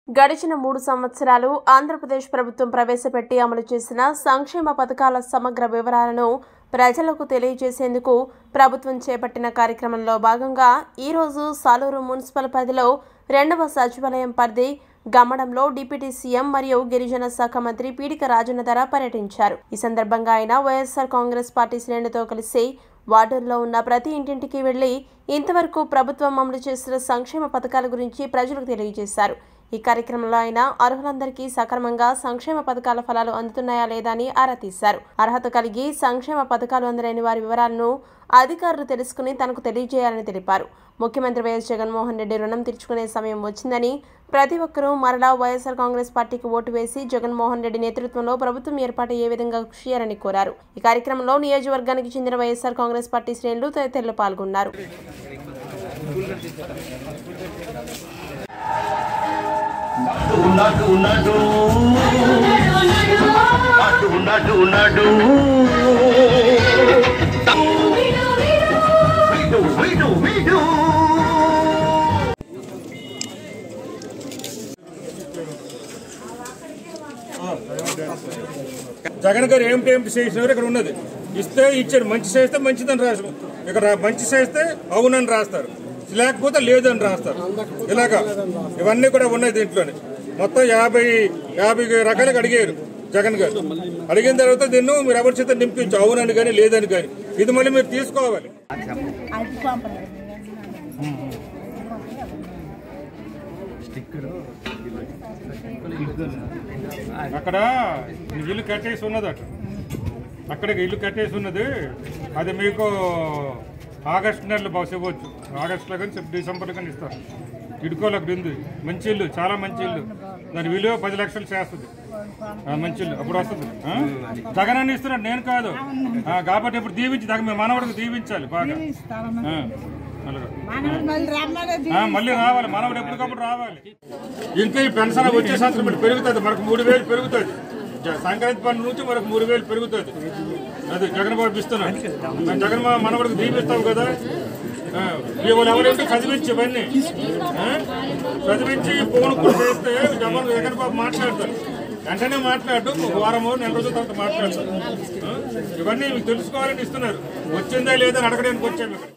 గడిచిన 3 సంవత్సరాలు ఆంధ్రప్రదేశ్ ప్రభుత్వం ప్రవేశపెట్టి అమలు చేసిన సంక్షేమ పథకాల సమగ్ర వివరాలను ప్రజలకు తెలియజేసేందుకు ప్రభుత్వం చేపట్టిన కార్యక్రమంలో భాగంగా ఈ రోజు సాలూరు మున్సిపల్ పరిధిలో 2వ సచివాలయం పరిధి గమ్మడంలో డిప్యూటీ సీఎం మరియు గిరిజన శాఖ మంత్రి పీడిక రాజన్నధర పర్యటించారు। ఈ సందర్భంగా ఆయన వైఎస్ఆర్ కాంగ్రెస్ పార్టీ శ్రేణులతో కలిసి వార్డుల్లో ఉన్న ప్రతి ఇంటింటికి వెళ్లి ఇంతవరకు ప్రభుత్వం అమలు చేసిన సంక్షేమ పథకాల గురించి ప్రజలకు తెలియజేశారు। ఈ కార్యక్రమంలో ఆయన అర్హులందరికీ సక్రమంగా సంక్షేమ పథకాల ఫలాలు అందుతున్నాయా లేదా అని ఆరా తీశారు। అర్హత కలిగి సంక్షేమ పథకాలు అందలేని వారి వివరాలను అధికారులు తెలుసుకుని తనకు తెలియజేయాలని తెలిపారు। ముఖ్యమంత్రి వైఎస్ జగన్మోహన్ రెడ్డి రుణం తీర్చుకునే సమయం వచ్చిందని ప్రతి ఒక్కరూ మరలా వైఎస్ఆర్ కాంగ్రెస్ పార్టీకి ఓటు వేసి జగన్మోహన్ రెడ్డి నేతృత్వంలో ప్రభుత్వం ఏర్పాటు ఏ విధంగా కృషి చేయాలని కోరారు। ఈ కార్యక్రమంలో నియోజకవర్గానికి చెందిన వైఎస్ఆర్ కాంగ్రెస్ పార్టీ శ్రేణులు తదితరులు పాల్గొన్నారు। జగన్ గారు ఏమిటి చేసినారు ఇక్కడ ఉన్నది ఇస్తే ఇచ్చారు। మంచి చేస్తే మంచిదని రాస్తారు, ఇక్కడ మంచి చేస్తే అవునని రాస్తారు, లేకపోతే లేదని రాస్తారు। ఇలాగా ఇవన్నీ కూడా ఉన్నాయి దీంట్లోనే। మొత్తం 50 రకాలుగా అడిగారు జగన్ గారు। అడిగిన తర్వాత దీన్ని మీరు ఎవరి చేత నింపించు, అవునని కానీ లేదని కానీ, ఇది మళ్ళీ మీరు తీసుకోవాలి। అక్కడ ఇల్లు కట్టేసి ఉన్నది, అక్కడికి ఇల్లు కట్టేసి ఉన్నది, అది మీకు ఆగస్టు నెలలో బాగా ఇవ్వచ్చు, ఆగస్టులో కానీ డిసెంబర్లో కానీ ఇస్తారు। ఇడుకోలు అక్కడ ఉంది మంచి ఇల్లు, చాలా మంచి ఇల్లు, దాని విలువ 10 లక్షలు చేస్తుంది, మంచి ఇల్లు అప్పుడు వస్తుంది। జగన్ అని ఇస్తున్నాడు, నేను కాదు కాబట్టి ఇప్పుడు దీవించి మీ మనవడికి దీవించాలి బాగా, మళ్ళీ రావాలి, మనవడు ఎప్పటికప్పుడు రావాలి। ఇంకా ఈ పెన్షన్ వచ్చే సంవత్సరం మళ్ళీ పెరుగుతుంది, మనకు 3000 పెరుగుతుంది, సంక్రాంతి పండుగ నుంచి మనకు 3000 పెరుగుతుంది। అది జగన్ బాబు ఇస్తున్నాడు, జగన్ మనవడికి దీపిస్తావు కదా, వాళ్ళు ఎవరైతే చదివించి ఇవన్నీ చదివించి ఫోన్ కూడా చేస్తే జగన్ బాబు మాట్లాడతారు, వెంటనే మాట్లాడు, వారమో 2 రోజుల తర్వాత మాట్లాడతారు। ఇవన్నీ మీకు తెలుసుకోవాలని ఇస్తున్నారు, వచ్చిందా లేదా అని అడగడానికి వచ్చాము ఇక్కడ।